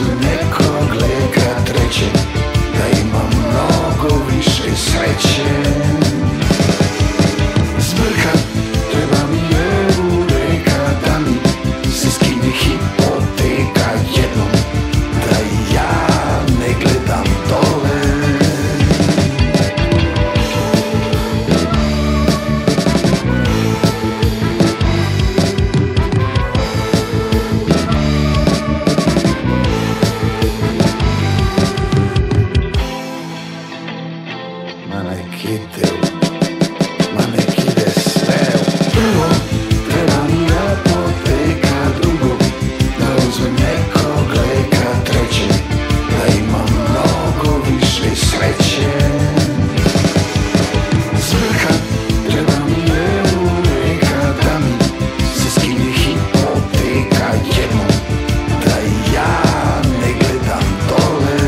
uzme nekog leka trećeg, da ima mnogo više sreće. Zbrka, treba mi eureka, da mi se skine hipoteka jednom, da ja ne gledam dole. Ma nek ide sve. Prvo, treba mi apoteka, drugo, da uzmem nekog leka trećeg, da imam mnogo više sreće. Zbrka, treba mi eureka, da mi se skine hipoteka jednom, da ja ne gledam dole.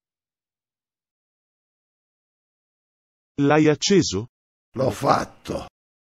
L'hai acceso? L'ho fatto.